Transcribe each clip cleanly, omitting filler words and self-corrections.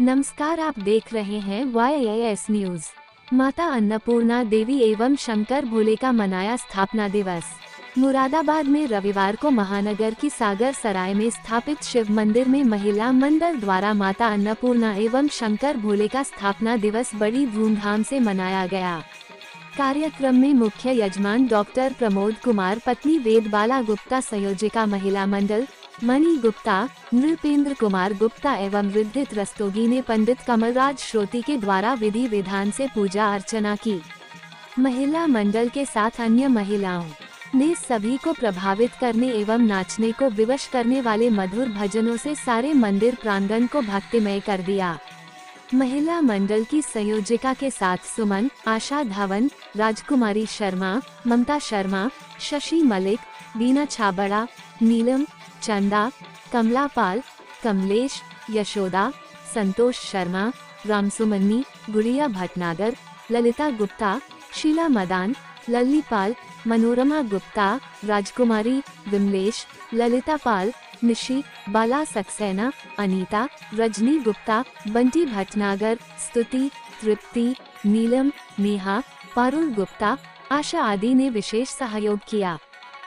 नमस्कार, आप देख रहे हैं YAS न्यूज। माता अन्नपूर्णा देवी एवं शंकर भोले का मनाया स्थापना दिवस। मुरादाबाद में रविवार को महानगर की सागर सराय में स्थापित शिव मंदिर में महिला मंडल द्वारा माता अन्नपूर्णा एवं शंकर भोले का स्थापना दिवस बड़ी धूमधाम से मनाया गया। कार्यक्रम में मुख्य यजमान डॉक्टर प्रमोद कुमार, पत्नी वेदबाला गुप्ता, संयोजिका महिला मंडल मणि गुप्ता, नृपेंद्र कुमार गुप्ता एवं रिद्धित रस्तोगी ने पंडित कमलराज श्रोती के द्वारा विधि विधान से पूजा अर्चना की। महिला मंडल के साथ अन्य महिलाओं ने सभी को प्रभावित करने एवं नाचने को विवश करने वाले मधुर भजनों से सारे मंदिर प्रांगण को भक्तिमय कर दिया। महिला मंडल की संयोजिका के साथ सुमन, आशा धवन, राजकुमारी शर्मा, ममता शर्मा, शशि मलिक, बीना छाबड़ा, नीलम, चंदा, कमला पाल, कमलेश, यशोदा, संतोष शर्मा, रामसुमन्नी, गुड़िया भटनागर, ललिता गुप्ता, शीला मदान, लल्ली पाल, मनोरमा गुप्ता, राजकुमारी, विमलेश, ललिता पाल, निशी, बाला सक्सेना, अनीता, रजनी गुप्ता, बंटी भटनागर, स्तुति, तृप्ति, नीलम, नेहा, पारुल गुप्ता, आशा आदि ने विशेष सहयोग किया।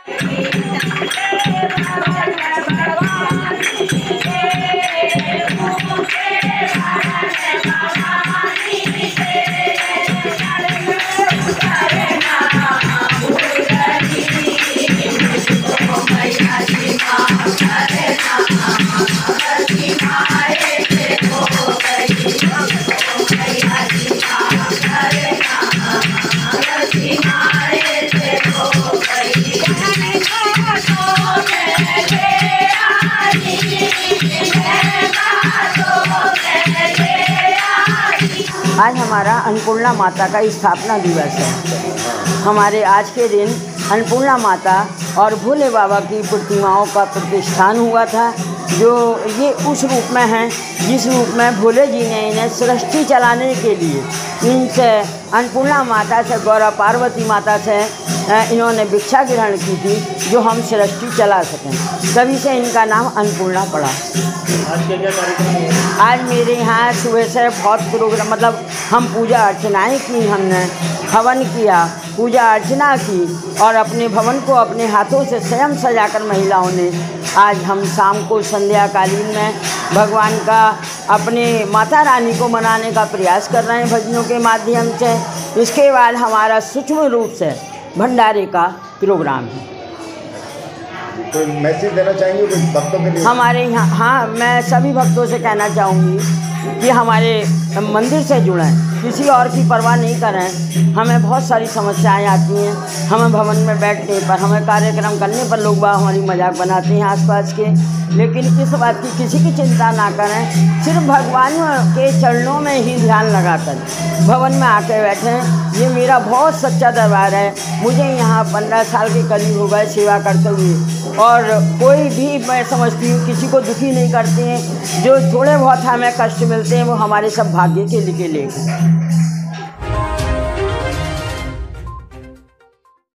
आज हमारा अन्नपूर्णा माता का स्थापना दिवस है। हमारे आज के दिन अन्नपूर्णा माता और भोले बाबा की प्रतिमाओं का प्रतिष्ठान हुआ था, जो ये उस रूप में हैं जिस रूप में भोले जी ने इन्हें सृष्टि चलाने के लिए इनसे अन्नपूर्णा माता से, गौरा पार्वती माता से इन्होंने भिक्षा ग्रहण की थी, जो हम सृष्टि चला सकें। तभी से इनका नाम अन्नपूर्णा पड़ा। आज क्या क्या कार्यक्रम है? आज मेरे यहाँ सुबह से बहुत प्रोग्राम, मतलब हम पूजा अर्चनाएँ की, हमने हवन किया, पूजा अर्चना की और अपने भवन को अपने हाथों से स्वयं सजाकर महिलाओं ने आज हम शाम को संध्याकालीन में भगवान का, अपने माता रानी को मनाने का प्रयास कर रहे हैं भजनों के माध्यम से। इसके बाद हमारा सूक्ष्म रूप से भंडारे का प्रोग्राम है। तो मैसेज देना चाहेंगे कुछ भक्तों के लिए? हमारे यहाँ, हाँ, मैं सभी भक्तों से कहना चाहूँगी कि हमारे मंदिर से जुड़ें, किसी और की परवाह नहीं करें। हमें बहुत सारी समस्याएं आती हैं, हमें भवन में बैठने पर, हमें कार्यक्रम करने पर लोग हमारी मजाक बनाते हैं आसपास के, लेकिन इस बात की किसी की चिंता ना करें। सिर्फ भगवान के चरणों में ही ध्यान लगाकर भवन में आके बैठें। ये मेरा बहुत सच्चा दरबार है। मुझे यहाँ 15 साल के करीब हो गए सेवा करते हुए, और कोई भी, मैं समझती हूँ, किसी को दुखी नहीं करते हैं। जो थोड़े बहुत हमें कष्ट मिलते हैं वो हमारे सब भाग्य के लिए लेकर।